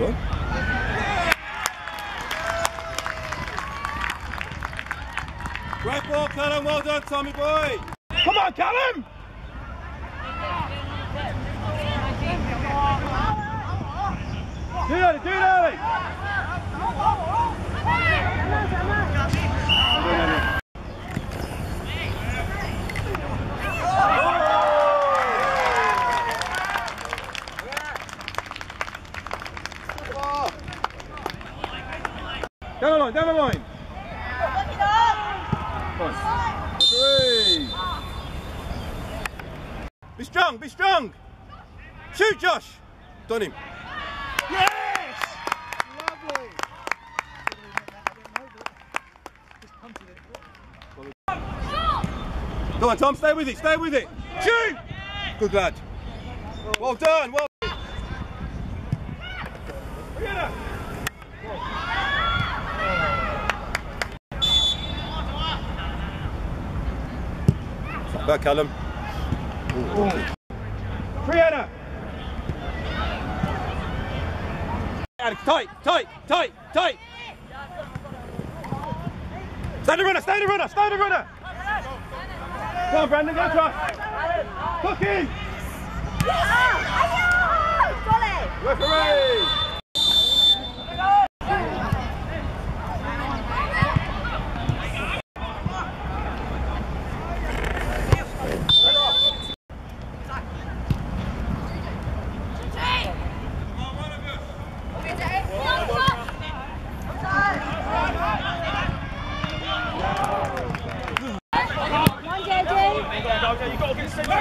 on. Great ball, Callum. Well done, Tommy boy. Come on, Callum. Do it, early. Down the line. Three. Be strong. Shoot, Josh. Done him. Yes! Lovely. Go on, Tom, stay with it. Shoot! Good lad. Well done. Back, Callum. Brianna! Tight! Stay the runner! Come on, Brandon, go try! Hook in! Referee! You've got to get sent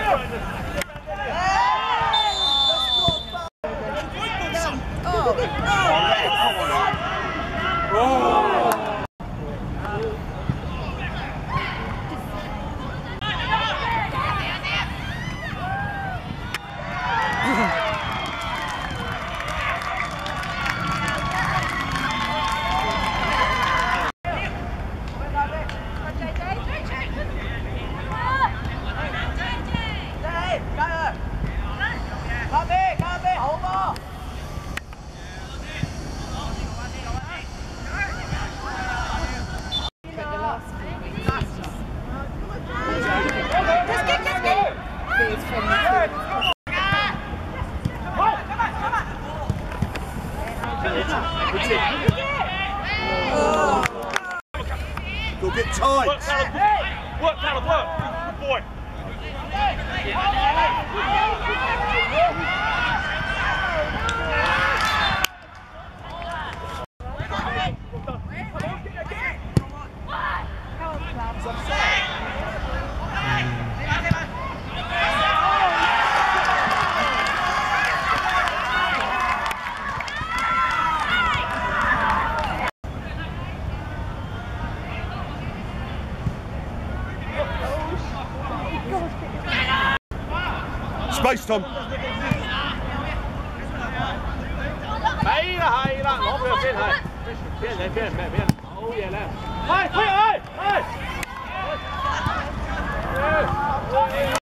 Go get tight. Work, Callum, work. Good boy. Space, Tom. Hejla, nå bliver fedt her. Bien. Oh, ja, lad. Hej.